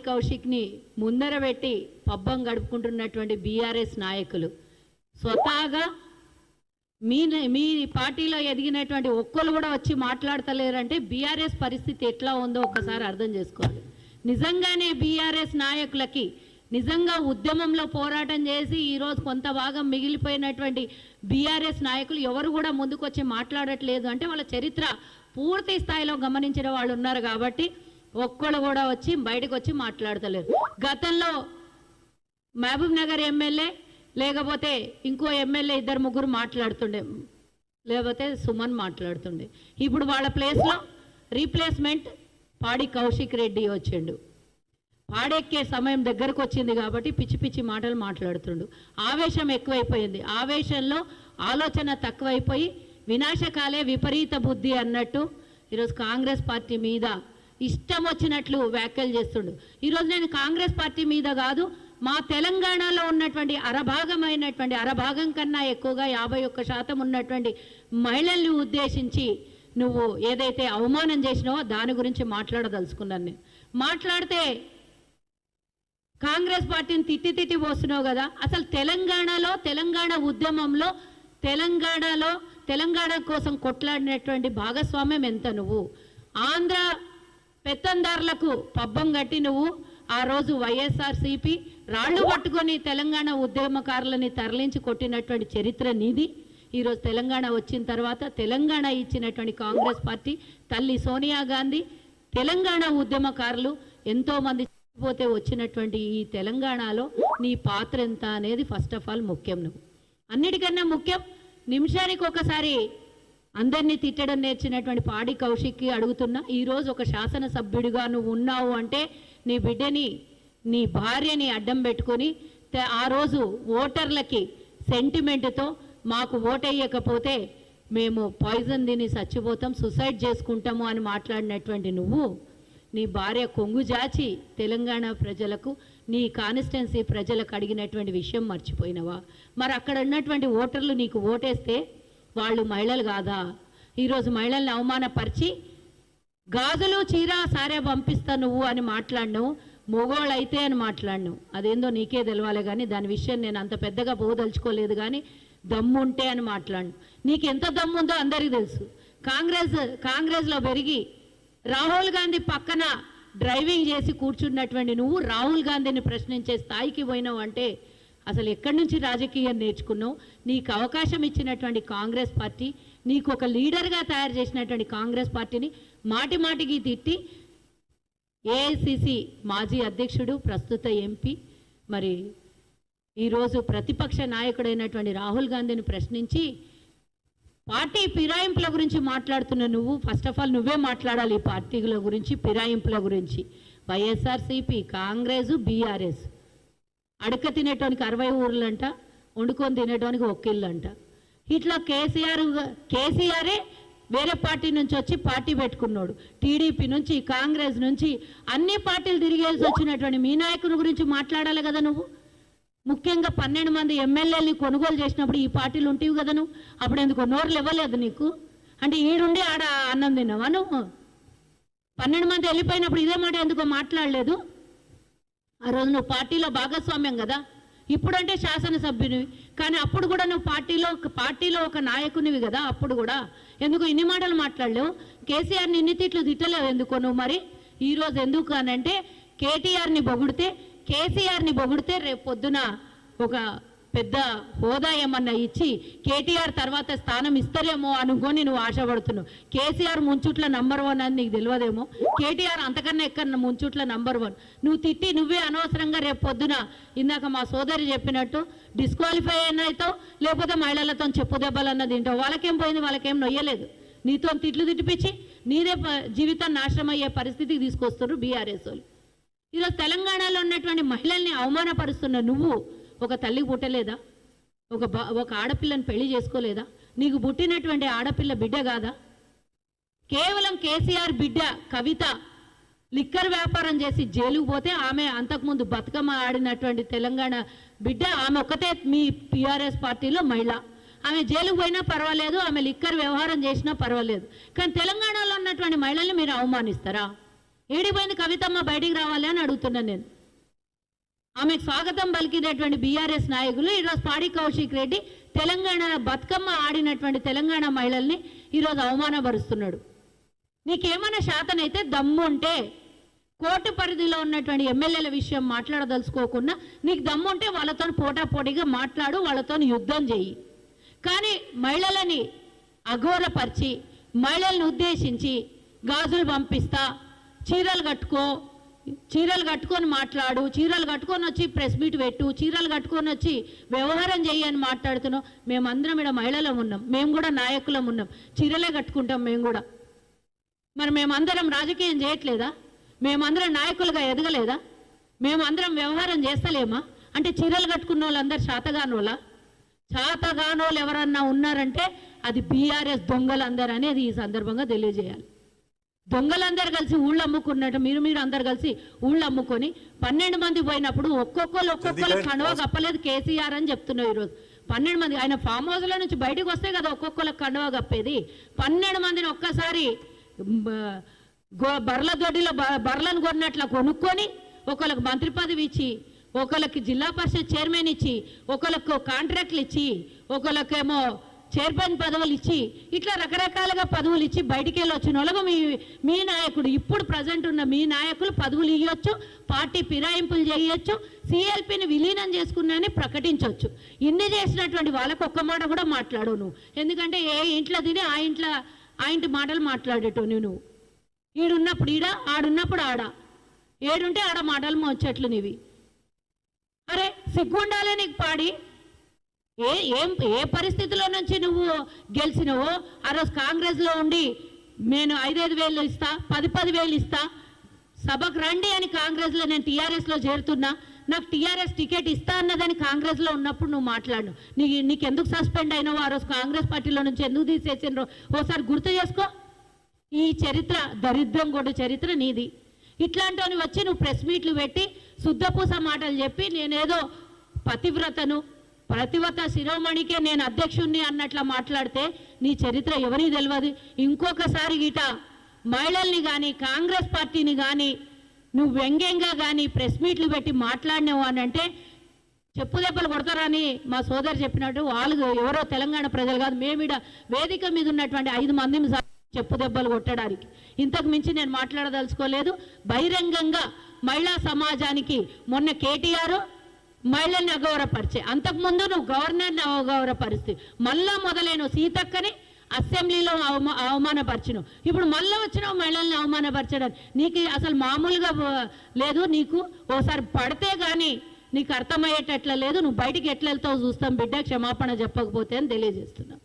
కౌశిక్ని ముందర పెట్టి పబ్బం గడుపుకుంటున్నటువంటి బీఆర్ఎస్ నాయకులు స్వతహాగా మీ పార్టీలో ఎదిగినటువంటి ఒక్కరు కూడా వచ్చి మాట్లాడతలేరంటే బీఆర్ఎస్ పరిస్థితి ఎట్లా ఉందో ఒక్కసారి అర్థం చేసుకోవాలి. నిజంగానే బీఆర్ఎస్ నాయకులకి నిజంగా ఉద్యమంలో పోరాటం చేసి ఈరోజు కొంత భాగం మిగిలిపోయినటువంటి బీఆర్ఎస్ నాయకులు ఎవరు కూడా ముందుకొచ్చి మాట్లాడట్లేదు అంటే వాళ్ళ చరిత్ర పూర్తి స్థాయిలో గమనించిన వాళ్ళు ఉన్నారు కాబట్టి ఒక్కళ్ళు కూడా వచ్చి బయటకు వచ్చి మాట్లాడతలేరు. గతంలో మహబూబ్ నగర్ ఎమ్మెల్యే లేకపోతే ఇంకో ఎమ్మెల్యే ఇద్దరు ముగ్గురు మాట్లాడుతుండే, లేకపోతే సుమన్ మాట్లాడుతుండే. ఇప్పుడు వాళ్ళ ప్లేస్లో రీప్లేస్మెంట్ పాడి కౌశిక్ రెడ్డి వచ్చిండు. పాడెక్కే సమయం దగ్గరకు వచ్చింది కాబట్టి పిచ్చి పిచ్చి మాటలు మాట్లాడుతుండు. ఆవేశం ఎక్కువైపోయింది. ఆవేశంలో ఆలోచన తక్కువైపోయి వినాశకాలే విపరీత బుద్ధి అన్నట్టు ఈరోజు కాంగ్రెస్ పార్టీ మీద ఇష్టం వచ్చినట్లు వ్యాఖ్యలు చేస్తుండు. ఈరోజు నేను కాంగ్రెస్ పార్టీ మీద కాదు, మా తెలంగాణలో ఉన్నటువంటి అరభాగం కన్నా ఎక్కువగా 51% ఉన్నటువంటి మహిళల్ని ఉద్దేశించి నువ్వు ఏదైతే అవమానం చేసినావో దాని గురించి మాట్లాడదలుచుకున్నాను. నేను మాట్లాడితే కాంగ్రెస్ పార్టీని తిట్టి పోస్తున్నావు కదా. అసలు తెలంగాణ ఉద్యమంలో తెలంగాణ కోసం కొట్లాడినటువంటి భాగస్వామ్యం ఎంత? నువ్వు ఆంధ్ర పెత్తందారులకు పబ్బం కట్టి నువ్వు ఆ రోజు వైఎస్ఆర్సీపీ రాళ్లు పట్టుకొని తెలంగాణ ఉద్యమకారులని తరలించి కొట్టినటువంటి చరిత్ర నీది. ఈరోజు తెలంగాణ వచ్చిన తర్వాత తెలంగాణ ఇచ్చినటువంటి కాంగ్రెస్ పార్టీ తల్లి సోనియా గాంధీ తెలంగాణ ఉద్యమకారులు ఎంతోమంది పోతే వచ్చినటువంటి ఈ తెలంగాణలో నీ పాత్ర ఎంత అనేది ఫస్ట్ ఆఫ్ ఆల్ ముఖ్యం. నువ్వు అన్నిటికన్నా ముఖ్యం నిమిషానికి ఒకసారి అందరినీ తిట్టడం నేర్చినటువంటి పాడి కౌశిక్కి అడుగుతున్నా, ఈరోజు ఒక శాసనసభ్యుడిగా నువ్వు ఉన్నావు అంటే నీ బిడ్డని నీ భార్యని అడ్డం పెట్టుకొని ఆ రోజు ఓటర్లకి సెంటిమెంట్తో మాకు ఓటేయకపోతే మేము పాయిజన్ తిని చచ్చిపోతాం, సూసైడ్ చేసుకుంటాము అని మాట్లాడినటువంటి నువ్వు నీ భార్య కొంగు జాచి తెలంగాణ ప్రజలకు నీ కాన్స్టిట్యున్సీ ప్రజలకు అడిగినటువంటి విషయం మర్చిపోయినవా? మరి అక్కడ ఉన్నటువంటి ఓటర్లు నీకు ఓటేస్తే వాళ్ళు మహిళలు కాదా? ఈరోజు మహిళల్ని అవమానపరిచి గాజులు చీర సారే పంపిస్తా నువ్వు అని మాట్లాడినావు, మొగోళ్ళు అయితే అని మాట్లాడినావు. అదేందో నీకే తెలవాలి కానీ దాని విషయం నేను అంత పెద్దగా పోదలుచుకోలేదు. కానీ దమ్ముంటే అని మాట్లాడినావు. నీకు ఎంత దమ్ముందో అందరికీ తెలుసు. కాంగ్రెస్లో పెరిగి రాహుల్ గాంధీ పక్కన డ్రైవింగ్ చేసి కూర్చున్నటువంటి నువ్వు రాహుల్ గాంధీని ప్రశ్నించే స్థాయికి పోయినావు అంటే అసలు ఎక్కడి నుంచి రాజకీయం నేర్చుకున్నావు? నీకు అవకాశం ఇచ్చినటువంటి కాంగ్రెస్ పార్టీ, నీకు ఒక లీడర్గా తయారు చేసినటువంటి కాంగ్రెస్ పార్టీని మాటికి తిట్టి ఏఐసిసి మాజీ అధ్యక్షుడు ప్రస్తుత ఎంపీ మరి ఈరోజు ప్రతిపక్ష నాయకుడైనటువంటి రాహుల్ గాంధీని ప్రశ్నించి పార్టీ ఫిరాయింపుల గురించి మాట్లాడుతున్న నువ్వు ఫస్ట్ ఆఫ్ ఆల్ నువ్వే మాట్లాడాలి. ఈ పార్టీల గురించి, ఫిరాయింపుల గురించి. వైఎస్ఆర్సీపీ, కాంగ్రెస్, బీఆర్ఎస్ అడక తినేటానికి 60 ఊర్లంట, వండుకొని తినేటానికి ఒక్కిళ్ళంట. ఇట్లా కేసీఆరే వేరే పార్టీ నుంచి వచ్చి పార్టీ పెట్టుకున్నాడు. టీడీపీ నుంచి, కాంగ్రెస్ నుంచి అన్ని పార్టీలు తిరిగేసి వచ్చినటువంటి మీ నాయకుని గురించి మాట్లాడాలి కదా నువ్వు. ముఖ్యంగా 12 మంది ఎమ్మెల్యేలని కొనుగోలు చేసినప్పుడు ఈ పార్టీలు ఉంటేవి కదా నువ్వు. అప్పుడు ఎందుకు నోర్లు ఇవ్వలేదు నీకు? అంటే ఈడుండి ఆడ అన్నం తిన్నావా నువ్వు? 12 మంది వెళ్ళిపోయినప్పుడు ఇదే మాట ఎందుకో మాట్లాడలేదు? ఆ రోజు నువ్వు పార్టీలో భాగస్వామ్యం కదా. ఇప్పుడంటే శాసనసభ్యునివి, కానీ అప్పుడు కూడా నువ్వు పార్టీలో ఒక నాయకునివి కదా. అప్పుడు కూడా ఎందుకు ఇన్ని మాటలు మాట్లాడలేవు? కేసీఆర్ని ఇన్ని తిట్లు తిట్టలేవు ఎందుకో నువ్వు? మరి ఈరోజు ఎందుకు అనంటే కేసీఆర్ని పొగిడితే రేపు పొద్దున ఒక పెద్ద హోదా ఏమన్నా ఇచ్చి కేటీఆర్ తర్వాత స్థానం ఇస్తారేమో అనుకొని నువ్వు ఆశపడుతున్నావు. కేసీఆర్ ముంచుట్ల నంబర్ 1 అని నీకు తెలియదేమో. కేటీఆర్ అంతకన్నా ఎక్కడ ముంచుట్ల నంబర్ 1. నువ్వు తిట్టి నువ్వే అనవసరంగా రేపు పొద్దున ఇందాక మా సోదరి చెప్పినట్టు డిస్క్వాలిఫై అయినాయితో లేకపోతే మహిళలతో చెప్పు దెబ్బలన్న తింటావు. వాళ్ళకేం పోయింది? వాళ్ళకేం నొయ్యలేదు. నీతో తిట్లు తిట్టిపించి నీదే జీవితం నాశనం అయ్యే పరిస్థితికి తీసుకొస్తున్నారు బీఆర్ఎస్ వాళ్ళు. ఈరోజు తెలంగాణలో ఉన్నటువంటి మహిళల్ని అవమానపరుస్తున్న నువ్వు ఒక తల్లి పుట్టలేదా? ఒక ఆడపిల్లని పెళ్లి చేసుకోలేదా? నీకు పుట్టినటువంటి ఆడపిల్ల బిడ్డ కాదా? కేవలం కేసీఆర్ బిడ్డ కవిత లిక్కర్ వ్యాపారం చేసి జైలుకు పోతే ఆమె అంతకుముందు బతుకమ్మ ఆడినటువంటి తెలంగాణ బిడ్డ, ఆమె ఒక్కతే మీ టీఆర్ఎస్ పార్టీలో మహిళ. ఆమె జైలుకు పోయినా పర్వాలేదు, ఆమె లిక్కర్ వ్యవహారం చేసినా పర్వాలేదు. కానీ తెలంగాణలో ఉన్నటువంటి మహిళల్ని మీరు అవమానిస్తారా? ఏడిపోయింది కవితమ్మ బయటికి రావాలి అని అడుగుతున్నాను నేను. ఆమెకు స్వాగతం పలికినటువంటి బీఆర్ఎస్ నాయకులు ఈరోజు పాడి కౌశిక్ రెడ్డి తెలంగాణ బతుకమ్మ ఆడినటువంటి తెలంగాణ మహిళల్ని ఈరోజు అవమానపరుస్తున్నాడు. నీకేమైనా శాతనైతే దమ్ము ఉంటే కోర్టు పరిధిలో ఉన్నటువంటి ఎమ్మెల్యేల విషయం మాట్లాడదలుచుకోకుండా నీకు దమ్ము ఉంటే వాళ్ళతో పోటాపోటీగా మాట్లాడు, వాళ్ళతో యుద్ధం చేయి. కానీ మహిళలని అఘోరపరిచి మహిళలను ఉద్దేశించి గాజులు పంపిస్తా, చీరలు కట్టుకొని మాట్లాడు, చీరలు కట్టుకొని వచ్చి ప్రెస్ మీట్ పెట్టు, చీరలు కట్టుకొని వచ్చి వ్యవహారం చేయని మాట్లాడుతున్నావు. మేమందరం ఇక్కడ మహిళలం ఉన్నాం, మేము కూడా నాయకులం ఉన్నాం, చీరలే కట్టుకుంటాం మేము కూడా. మరి మేమందరం రాజకీయం చేయట్లేదా? మేమందరం నాయకులుగా ఎదగలేదా? మేమందరం వ్యవహారం చేస్తలేమా? అంటే చీరలు కట్టుకున్న వాళ్ళందరూ శాతగానోళ్ళ? శాతగానోళ్ళు ఎవరన్నా ఉన్నారంటే అది బీఆర్ఎస్ దొంగలందరూ అనేది ఈ సందర్భంగా తెలియజేయాలి. దొంగలందరూ కలిసి ఊళ్ళు అమ్ముకున్నట్టు మీరు అందరు కలిసి ఊళ్ళు అమ్ముకొని 12 మంది పోయినప్పుడు ఒక్కొక్కరు కండువా కప్పలేదు కేసీఆర్ అని చెప్తున్నావు. ఈరోజు 12 మంది ఆయన ఫామ్ హౌస్లో నుంచి బయటకు వస్తే కదా ఒక్కొక్కరికి కండువా కప్పేది. 12 మందిని ఒక్కసారి బర్ల దొడ్డిలో బర్లను కొన్నట్లా కొనుక్కొని ఒకళ్ళకి మంత్రి పదవి ఇచ్చి, ఒకళ్ళకి జిల్లా పరిషత్ చైర్మన్ ఇచ్చి, ఒకళ్ళకు కాంట్రాక్ట్లు ఇచ్చి, ఒకళ్ళకేమో చైర్మన్ పదవులు ఇచ్చి, ఇట్లా రకరకాలుగా పదవులు ఇచ్చి బయటికి వెళ్ళి వచ్చిన వాళ్ళకు మీ నాయకుడు ఇప్పుడు ప్రజెంట్ ఉన్న మీ నాయకులు పదవులు ఇవ్వచ్చు, పార్టీ ఫిరాయింపులు చేయొచ్చు, సిఎల్పిని విలీనం చేసుకున్నానని ప్రకటించవచ్చు. ఇన్ని చేసినటువంటి వాళ్ళకు ఒక్క మాట కూడా మాట్లాడవు నువ్వు. ఎందుకంటే ఏ ఇంట్లో తిని ఆ ఇంటి మాటలు మాట్లాడేటో నువ్వు. ఈడున్నప్పుడు ఈడ, ఆడున్నప్పుడు ఆడ, ఏడుంటే ఆడ మాటలు మోచెట్లు నీవి. అరే సిగ్గుండాలే నీకు పాడి. ఏ పరిస్థితిలో నుంచి నువ్వు గెలిచినవో ఆ రోజు కాంగ్రెస్లో ఉండి నేను 5,000 ఇస్తా, 10,000 ఇస్తా, సభకు రండి అని కాంగ్రెస్లో నేను టీఆర్ఎస్లో చేరుతున్నా, నాకు టీఆర్ఎస్ టికెట్ ఇస్తా అన్నదని కాంగ్రెస్లో ఉన్నప్పుడు నువ్వు మాట్లాడు. నీకెందుకు సస్పెండ్ అయినావో, ఆ రోజు కాంగ్రెస్ పార్టీలో నుంచి ఎందుకు తీసేసినో ఓసారి గుర్తు చేసుకో. ఈ చరిత్ర దరిద్రం కూడా చరిత్ర నీది. ఇట్లాంటివని వచ్చి నువ్వు ప్రెస్ మీట్లు పెట్టి శుద్ధపూస మాటలు చెప్పి నేనేదో ప్రతివత శిరోమణికే నేను అధ్యక్షుణ్ణి అన్నట్లా మాట్లాడితే నీ చరిత్ర ఎవరికి తెలియదు. ఇంకొకసారి గిట మహిళల్ని కానీ కాంగ్రెస్ పార్టీని కానీ నువ్వు వ్యంగ్యంగా కానీ ప్రెస్ మీట్లు పెట్టి మాట్లాడినావు అని అంటే చెప్పు దెబ్బలు కొడతారని మా సోదరు చెప్పినట్టు వాళ్ళు ఎవరో తెలంగాణ ప్రజలు కాదు, మేమిడ వేదిక మీద ఉన్నటువంటి 5 మందిని చెప్పు దెబ్బలు కొట్టడానికి. ఇంతకు మించి నేను మాట్లాడదలుచుకోలేదు. బహిరంగంగా మహిళా సమాజానికి మొన్న కేటీఆర్ మహిళల్ని అగౌరవపరిచే, అంతకుముందు నువ్వు గవర్నర్ని అగౌరవపరిస్తే మళ్ళా మొదలైన సీతక్కని అసెంబ్లీలో అవమానపరిచినావు. ఇప్పుడు మళ్ళీ వచ్చినావు మహిళల్ని అవమానపరచడానికి. నీకు అసలు మామూలుగా లేదు. నీకు ఓసారి పడితే కానీ నీకు అర్థమయ్యేటట్ల లేదు. నువ్వు బయటికి ఎట్లా వెళ్తావు చూస్తాం బిడ్డ, క్షమాపణ చెప్పకపోతే అని తెలియజేస్తున్నా.